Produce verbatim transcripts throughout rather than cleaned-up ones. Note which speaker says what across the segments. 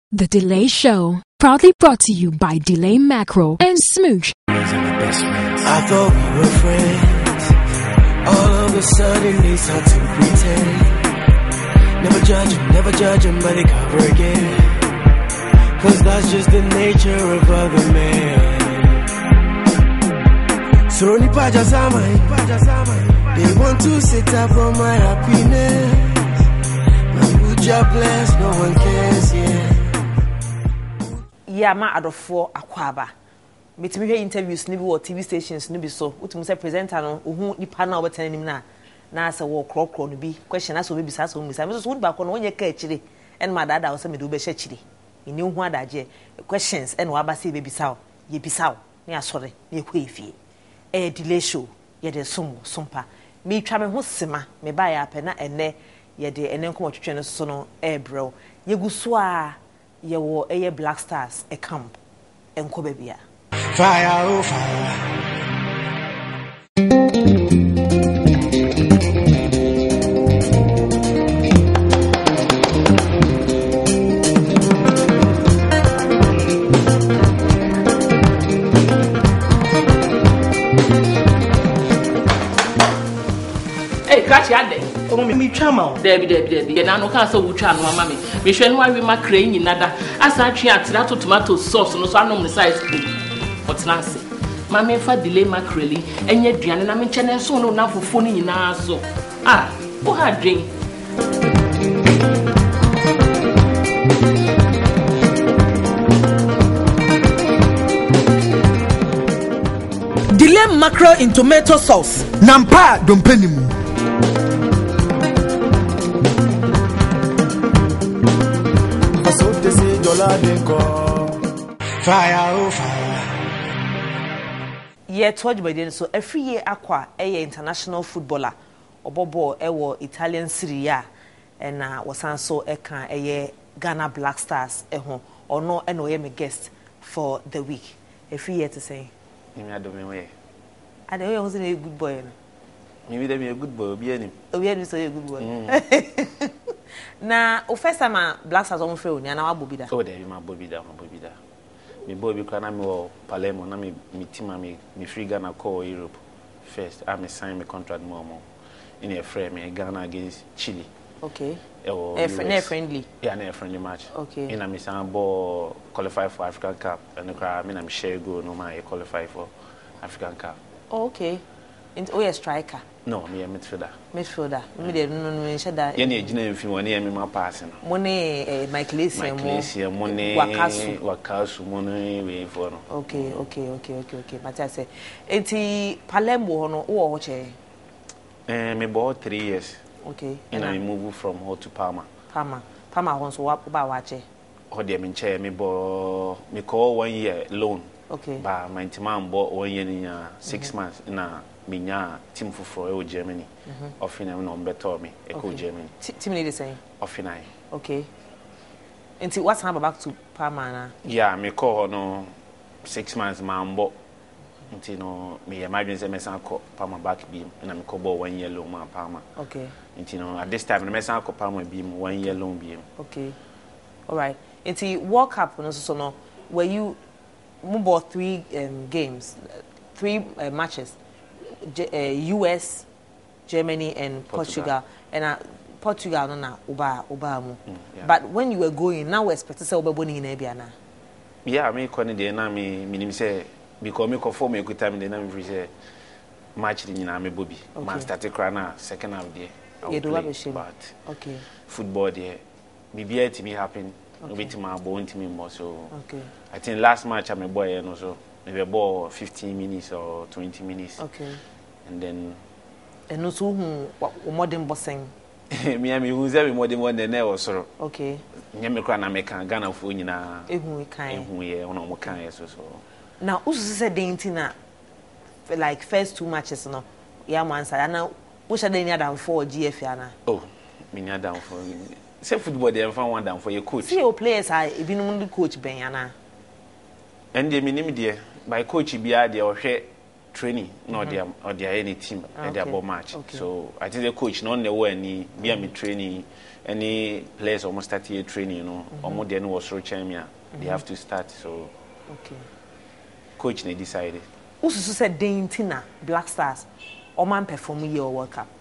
Speaker 1: The Delay Show, proudly brought to you by Delay Macro and Smooch.
Speaker 2: I thought we were friends. All of a sudden they start to pretend. Never judge him, never judge him, but they cover again. Cause that's just the nature of other men. So ni pajazama, they want to sit up for my happiness. But would you bless, no one cares, yeah.
Speaker 3: Yeah, ma adofo akwaba. Metimi hwe interviews ni bi wo T V stations ni bi so. Utum say presenter no ohu nipa na obetene nim na na say wo krokro no bi question na so be bisa so bisa. Me so wo ba ko no wonye ka akire. En ma dada wo say me do be hye akire. Eni hu adaje questions en wa ba say be bisa wo. Ye bisa wo. Ne asore ne ekwe efie. Eh delay show. Ye de som sompa. Me twa me ho sema. Me ba ya pe na ene ye de ene nkom otwetwe no so no e bro. Ye guso a ye wo eye Black Stars a camp enko bebia
Speaker 2: fire oh fire.
Speaker 4: Hey, catch ya dey.
Speaker 5: Oh, me chama.
Speaker 4: Debi debi debi. Ye na no ka so wutwa no mama me. Me hwe no awe makra nyinada. Asa twe atira to tomato sauce no so anom ne size spoon. Otna se. Mama fa delay makreli enye duane na me nche so no na fofo ni nyina so. Ah, wo ha dwen.
Speaker 5: Delay mackerel in tomato sauce.
Speaker 6: Nampa dompenimu.
Speaker 2: Fire oh fire.
Speaker 3: Ye told by then so every year aqua a international footballer obobo ewo Italian Serie A and uh, was also a can a Ghana Black Stars eho or no and we me guest for the week. Every year to say.
Speaker 7: Me I do me way.
Speaker 3: I don't know who's a good boy.
Speaker 7: Maybe they be a good boy, be any.
Speaker 3: Oh, yeah, so a good boy. Mm. Na o first time Black Stars on free na na Bobida.
Speaker 7: Oh, there my Bobida, my Bobida. Me boy be kana me wo Palermo na me me team me me free Ghana call Europe. First, I me sign my contract more more. In a frame me Ghana against Chile.
Speaker 3: Okay.
Speaker 7: Oh,
Speaker 3: a friendly friendly.
Speaker 7: Yeah, na friendly match.
Speaker 3: Okay.
Speaker 7: In a me sign ball qualify for African Cup and I mean I'm share go no man qualify for African Cup.
Speaker 3: Oh, okay. And oh, a striker.
Speaker 7: No, me a midfielder.
Speaker 3: Midfielder. Me dey no no mention that.
Speaker 7: Ye na ejina mfi woni e me ma pass no.
Speaker 3: Money eh Michael Essien mo.
Speaker 7: Michael Essien money
Speaker 3: Wakasu.
Speaker 7: Wakasu money we for no.
Speaker 3: Okay, okay, okay, okay, okay. But I say enti Palermo no wo wo che.
Speaker 7: Eh me bought three years.
Speaker 3: Okay.
Speaker 7: And I moved from Hull to Parma.
Speaker 3: Parma. Parma won so wa ba wa che.
Speaker 7: Ho de me che me bo me call one year loan.
Speaker 3: Okay.
Speaker 7: Ba my team bought one year in six mm-hmm. months na minya team for Germany. Mm-hmm. Offina no better me e go Germany.
Speaker 3: Team need the same.
Speaker 7: Offina.
Speaker 3: Okay. Until what's happened back to Parma na?
Speaker 7: Yeah, me call no six months man bo. Until no me imagine say me san call Parma back beam and me call one year loan man Parma.
Speaker 3: Okay.
Speaker 7: Until no at this time me san call Parma beam one year loan beam.
Speaker 3: Okay. All right. Until World Cup no so no were you move three um, games, three uh, matches. J uh, U S, Germany, and Portugal, Portugal. and uh, Portugal no na uba uba mu. Mm, yeah. But when you were going, now we expect to say uba boni in Ebia na.
Speaker 7: Yeah, me koni de na me minim say because me conform me time de na me free say match ni na me bobi. Okay. Man start to na second half there.
Speaker 3: You do have a shame.
Speaker 7: But
Speaker 3: okay.
Speaker 7: Football there, maybe it me happen. Okay. Maybe to my bone to me more so.
Speaker 3: Okay. I
Speaker 7: think last match I'm a boy and also. Maybe about fifteen minutes or twenty minutes.
Speaker 3: Okay.
Speaker 7: And then.
Speaker 3: And also, what modern bossing?
Speaker 7: Me, I mean, who's every modern one than ever, sir.
Speaker 3: Okay.
Speaker 7: Nyamekran American Ghana for you now.
Speaker 3: Ehun kind.
Speaker 7: Ehun ye, ono mo kind so so.
Speaker 3: Now, who said the intina? Like first two matches, no. Yeah, man, sir. Now, which are they near down for G F A na?
Speaker 7: Oh, me near down for. Say football, they found one down for your coach.
Speaker 3: See your players are even only coach Benyana.
Speaker 7: And the minimum dear. By coach bia dey or training no mm-hmm. or their any team okay. at their ball match. Okay. So I think the coach no know any be me training any players almost start here training, you know, almost then was so champion. They have to start. So,
Speaker 3: okay.
Speaker 7: Coach they decided.
Speaker 3: Also said Daintina Black Stars, or man perform your World Cup.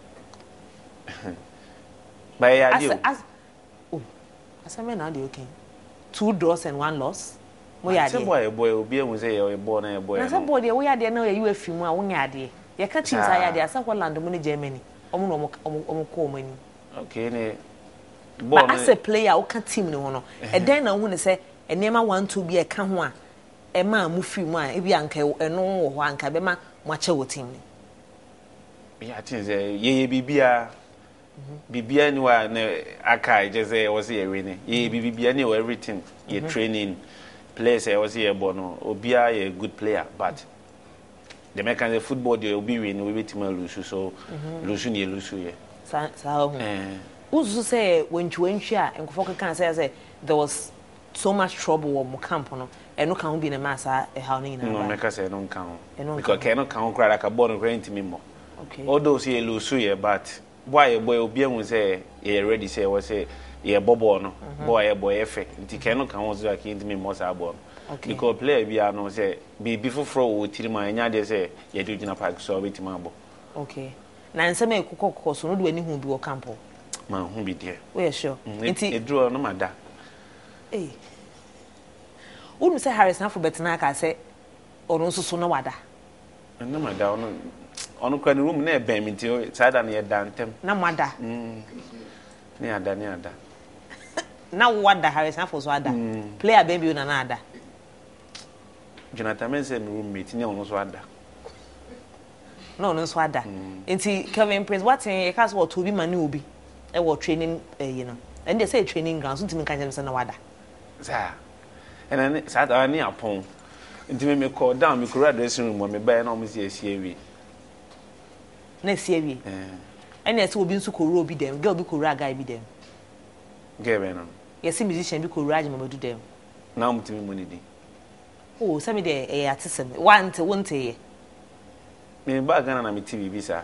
Speaker 7: But yeah,
Speaker 3: as, as, oh, as I mean, now okay. Two draws and one loss. We are
Speaker 7: boy, boy, will be able to say you're born a boy.
Speaker 3: As a boy, we are there now. You a few more one yard. You can't change. I had there. Some land money Germany. Omo omo omo call money.
Speaker 7: Okay, ne.
Speaker 3: But as a player, I can't team no no. And then I want to say, a never want to be a canwa. A man move few more. If you uncle, a no one can be my much of team.
Speaker 7: Yeah, I think say ye bibia. Bibia anywhere ne aka just say was here winning. Ye bibia anywhere everything. Ye training. Players I was here bono. Obia a good player, but the mechanism football they will be winning. We be team lose so lose ni lose ye.
Speaker 3: So so. Who's say when you went here and Kofoka can say there was so much trouble on camp no and no can be in a massa a how ni
Speaker 7: no make us say no count because cannot count cry like a born going to me more. Okay. All those here lose here but why a boy will be able to say he ready say was say yeah bobo no boy a boy efe nti cannot count like into me more sabon. Okay. Because player be no say be before throw tilma nya dey say you do jina park so bit mabo. Okay. Na nsema ekukoko so no do ani hu bi wo camp. Man, who be there? We are sure. It drew no matter. Eh. Wouldn't say Harris now for Betanaka say, or also so no wada. No matter on on the room near Bemintio, it's either near Dantem. No matter. Near da near da. Now what the Harris now for Swada? Play a baby on another. Jonathan said room meeting on Swada. No, no Swada. Inti Kevin Prince, what's in a cast what to be manubi? I was training, uh, you know, and they say training grounds. Something kind of no wada. Sir, and then sat on near upon. Until me call down, me could dressing room when me buy an almost a C A V. Next C A V. And yes, will be so cool, be them. Girl be cool, guy be them. Gavin. Yes, musician be cool, raging do them. Now, I'm to me money. Oh, some day a artisan. One to one day. Me back on a T V visa.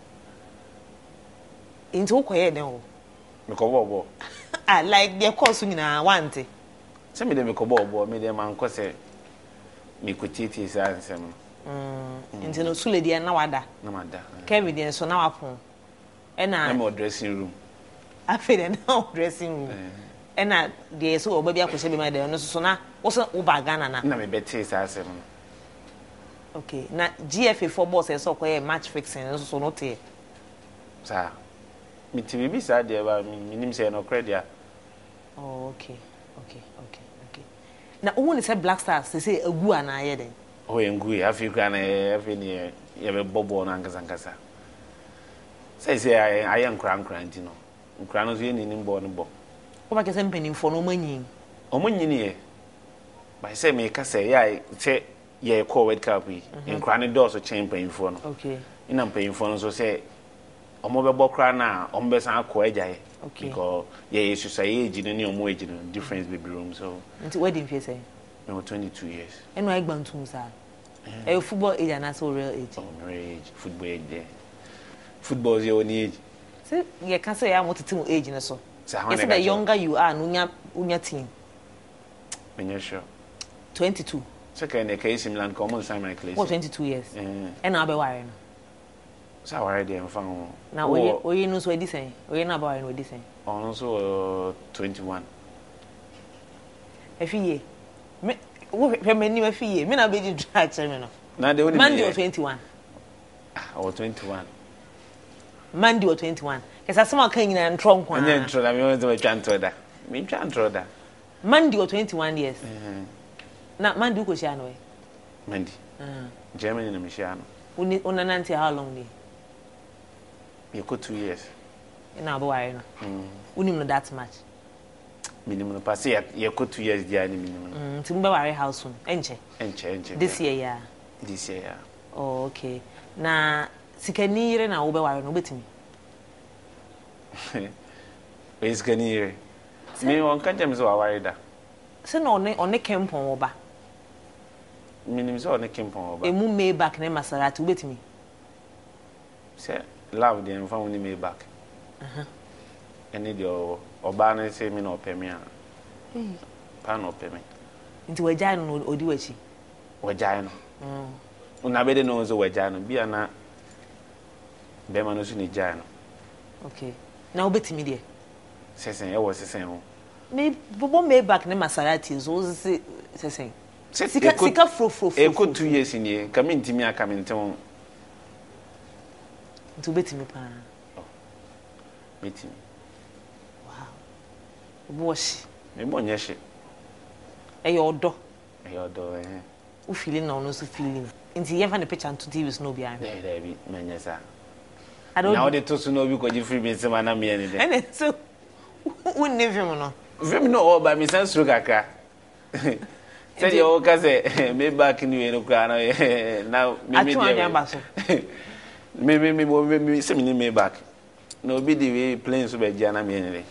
Speaker 7: Into quiet now. Mikobo. Ah, like their course in a want. Some of them Mikobo, made them uncle say, Mikutiti answer. Hm, into no Sully and Nawada. No matter. Kevin, and so now upon. And I'm more dressing room. I feel an now dressing room. And I, dear, so baby, I could say my dear, no sooner wasn't Ubagana. No, me betty as okay, now G F A for bosses so quiet match fixing, so not here. Sir. Me T V be sad there, but me name say no credit. Oh, okay, okay, okay, okay. Now, when they say Black Stars, they say a gua na yede. Oh, en gui, Africa na every near, you have a bobo na ngazangasa. Say say I I am crank crank, you know. Cranos yin in born bo. Oh, I can penny for no money. Oh, money near. By say me can say yeah, say yeah, call World Cup. In cranny doors or chain paying for. Okay. In am paying for so say. Omo be bokra na ombe san akọ ejaye because yeah issue say age no ni omo age no difference baby room so nti wedding fe say me twenty-two years eno agbantum sa eh football age na so real age oh real age football age there football is your age say you can say am otiti age na so yes the younger you are no nya unya team me sure twenty-two second the case in land common sign my class twenty-two years eh and now be worry no so already I'm found now we we know so edison we na about no edison on so twenty-one efiye me wo pe me ni efiye me na be di drag me no na de only Monday twenty-one or twenty-one Monday twenty-one kesa sama kan nyina ntro nkwa anya ntro na me want to twa ntro da me twa ntro da Monday twenty-one years eh na Monday ko shia no we Monday ah Germany na me shia no uni unananti how long dey you go two years. Na bo why no. Mm. Unim no that much. Minimum no pass ya you go two years there ni minimum. Mm, timbe ware house soon. Enche. Enche enche. This year yeah. This year yeah. Oh okay. Na sikanire na wo be ware no betimi. We sikanire. Me won kan dem so ware da. Se no ne one kempon wo ba. Minimum so one kempon wo ba. Emu me back na Maserati wo betimi. Se love them family me back. Uh-huh. Any the Obana say me no pay me. Pan or pay me.
Speaker 3: Into a giant or do she?
Speaker 7: Or giant. Unabede knows a giant, be a na Bemanos in a giant.
Speaker 3: Okay. Now, bet me, dear.
Speaker 7: Says I was the same.
Speaker 3: Maybe Bobo made back the Maserati, so saying.
Speaker 7: Sika
Speaker 3: Sika fro fro.
Speaker 7: A good two years in here, come in to me, I come in town.
Speaker 3: To bet me, pa.
Speaker 7: Meeting.
Speaker 3: Wow. Wash.
Speaker 7: Me bon yeshi.
Speaker 3: A your door.
Speaker 7: A your door, eh?
Speaker 3: Who feeling or no so feeling. Into you have a picture to T V no behind.
Speaker 7: There, there be, Manessa.
Speaker 3: I don't
Speaker 7: know they told to know because you free me some man me anything.
Speaker 3: And so, who never know.
Speaker 7: Vim no all by me sense to Kaka. Tell you all, Kaze, me back in you now. Maybe me, maybe me, send me back. No be the way planes over Jana me anything.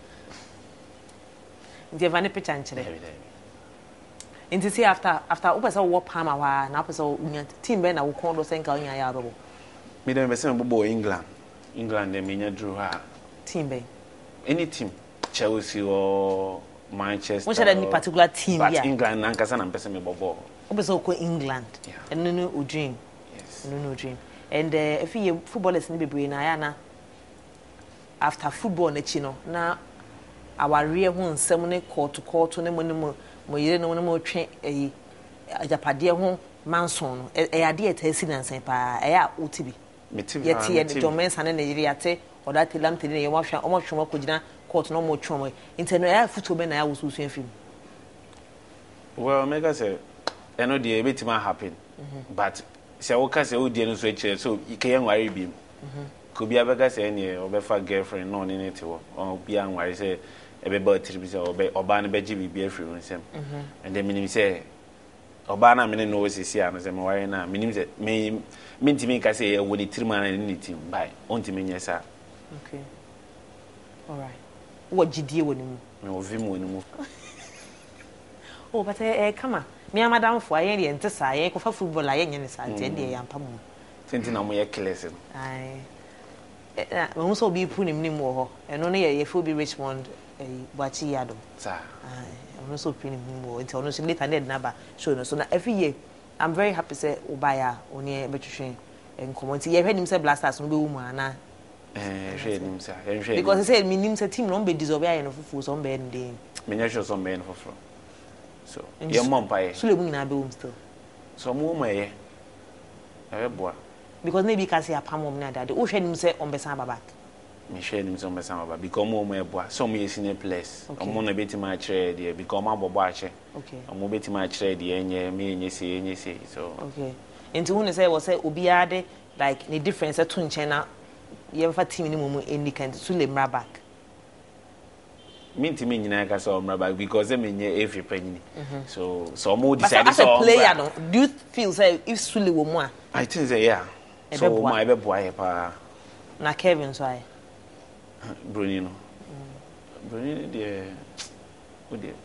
Speaker 3: Do you have any picture? And to see after after Opus or Wop Hammer, now so team Ben, I will call the same going. I are.
Speaker 7: Me don't be boy England. England, they mean drew her.
Speaker 3: Team Ben.
Speaker 7: Any team, Chelsea or Manchester.
Speaker 3: Which any particular team?
Speaker 7: But yeah. England, and Cassan and Pessamy Bobo.
Speaker 3: Opus or England. Yeah. And no, no dream. Yes. No, no dream. And if you footballers in the brain, Ayana after football, Nechino, now our real one, ceremony call to call to them when you know no more train a Japadia home, Manson, a idea testing and say, Pa, Aya Utibi. Yet here the domains and Neriate or that lamp in a wash and almost more could not call no more trauma. Internal football, I was using film.
Speaker 7: Well, make us say, I know the bit might happen, but. Se o ka se o die no so eche so ike yanware biem ko bia be ka se ene o be fa girlfriend no ne nete wo o bia anware se e be ba tiri bi se o be oba ne be gi bibia free nsem and then minim se oba na me ne no sisi ano se me ware na minim se me mentimi ka se e wo ni tiri ma na ne tim bai ontimi nyesa.
Speaker 3: Okay, all right, what gidie wo ni mu
Speaker 7: me o vi mu ni mu.
Speaker 3: Oh, but eh come on. Me and Madam for I ain't to say, I football, I ain't any ten day and Pamu.
Speaker 7: Tintin on my killing.
Speaker 3: I also be putting him more, and only a full be Richmond a Bachi Yado. Sir, I'm also putting him more until honestly later than never shown. So every year I'm very happy to say Obaya only a better and community. I heard him say blasters no be woman. Because he said, meaning a team don't be disobeying of fools on bed day.
Speaker 7: Miniatures on men for front. So, your mom pie. So, you will still. So, more, eh? Because maybe because he a palm na daddy. O share him say on besamba back. Me share him say on besamba back. Because more me boy. So me is in a place. I'm gonna bet my trade there. Because my bobo ache. Okay. I'm gonna bet my trade there. Enye me enye say enye say. So. Okay. Into who say was say obiade like the difference between China. You ever team ni mumu any kind to le mra back. Minti me nyina ka so mra back because them enye every penny. So so more decide so. As a player, no, do you feel say if Sule wo mu a? I think say yeah. So my be boy pa na Kevin so ai Brunino Brunino de o de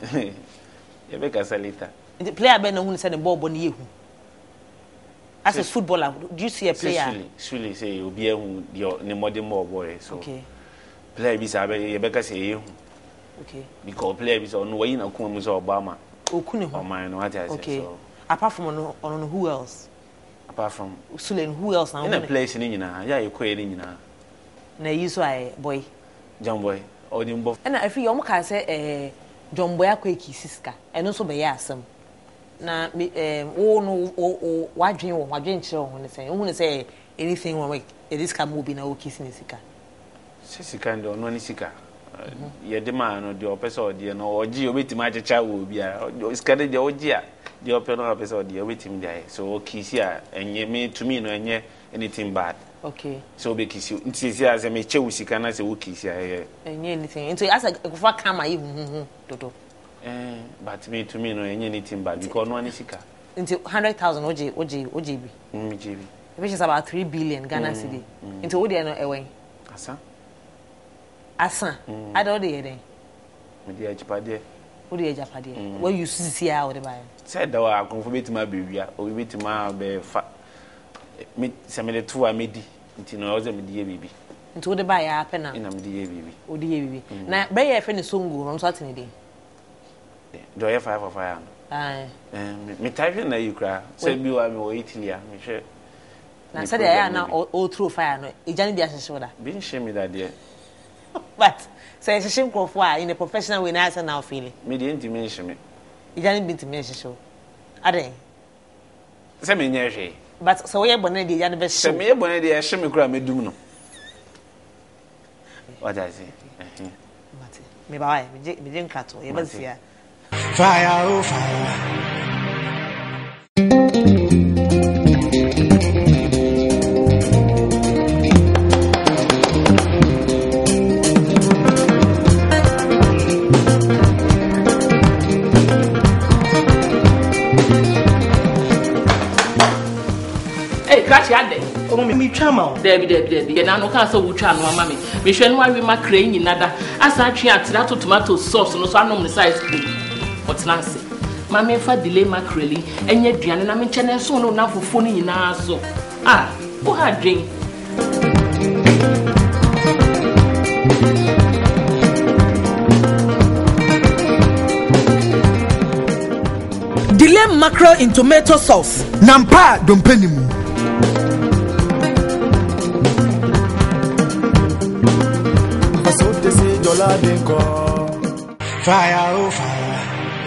Speaker 7: e be ka salita the player be no hu say the ball bo na yehu as a footballer. Do you see a player Sule say obi ehu the ne modern ball boy so okay player bi say be be ka say yehu okay because player bi say no we na ko mu say Obama okuni ho o man no what I say. Okay, apart from on on who else apart from Sule, who else now? In a place in Inina, yeah, you quit in Inina. Na you so I boy, John Boy, or the both. And I feel you can say, eh, John Boy, quakey sister, and also be awesome. Na me, eh, oh no, oh, oh, why dream or why drink show when they say, you want to say anything one week, it is come moving now kissing Sika. Sissy or no Sika. Ye demand or the episode, you know, or Geo with my child will be a scattered the old year. The open episode, you're waiting there. So, kiss here, and you made to me no anything bad. Okay. So, be kiss you. It's easy as I may choose you can as a kiss here. And anything. And so, as a fuck, come I even Toto. Eh, but me to me no anything bad because no one is sick. Into hundred thousand O J, O J, O J B. Mm, J B. Which is about three billion Ghana cedi. Into what they are not away. Asa? Asa? I don't know there. With the Japade. What the Japade? Where you see how the buy. Said that I confirm my baby, or we to my be fat. Me, some of the two I made it. You know, I was a media baby.
Speaker 3: Into the buy a penna.
Speaker 7: In am the baby.
Speaker 3: O the baby. Na be ye friend sungu from sorting day.
Speaker 7: Do you five of fire?
Speaker 3: Aye.
Speaker 7: Um, me type na you cry. Say bi wa me o Italy a me hwe.
Speaker 3: Na said ya na all through fire no. E jani bi a shoulder.
Speaker 7: Bin shame me that there.
Speaker 3: But say shame crop wa in a professional way na say now feeling.
Speaker 7: Me the intimation me.
Speaker 3: E jani bi intimation show. Ade.
Speaker 7: Say me nya hwe.
Speaker 3: But so we bone dey jani be show.
Speaker 7: Say me bone dey hwe me kura me dum no. What I say? Eh.
Speaker 3: Mate. Me ba why me me jin krato. Ye ba sia.
Speaker 2: Fire, oh fire.
Speaker 4: Hey, crash your day.
Speaker 5: Omo me twama.
Speaker 4: Debi debi debi. Ye na no ka so wo twa no ama me. Me hwe no awe ma kra nyina da. Asa atwe atira to tomato sauce no so anom ne size spoon. What's Nancy? Mama fa delay mackerel enye duane na me nche ne so no na fofo ni nyina so. Ah, wo ha dwen.
Speaker 5: Delay mackerel in tomato sauce.
Speaker 2: Nampa dompenimu. Fire, oh fire.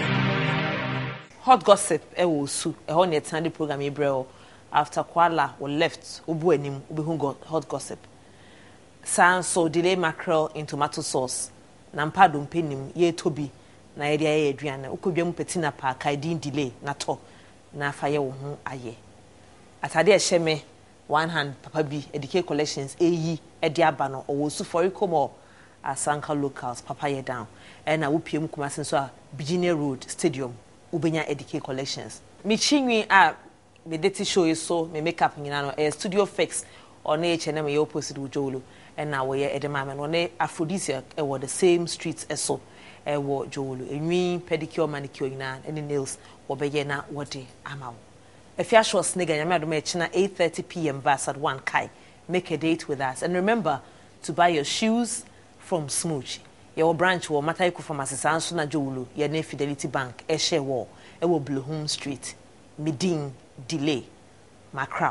Speaker 3: Hot gossip e wo su e ho ne tande program e brel after Kwala we left obu anim obi hu hot gossip. San so delay mackerel in tomato sauce. Nampa dompenim ye tobi na ye dia ye aduane ukobia petina pa kai din delay na to na fa ye wo ho aye. Atade e hye one hand papa bi edike collections eyi e dia aba no owo su for ikomo Asanka locals papa ye down and I will P M Kumasi so Virginia Road Stadium Ubenya Edike collections. Me chinwi a me deti show is so me makeup nyina no e studio fix on H and M e opposite Ujolo and now we edema men on aphrodisiac e wo the same streets eso e wo Jolo enwi pedicure manicure nyina any nails wo beye na wode amaw. If you are sure snigga nyama do me china eight thirty p m verse at one kai. Make a date with us and remember to buy your shoes from Smooch. Your branch will matter ku from Asanso na Jowulu, your ne Fidelity Bank, e share wall, e wo Blue Home Street, Midin delay. Macra.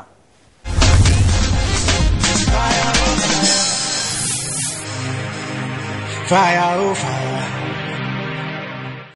Speaker 2: Fire, oh fire.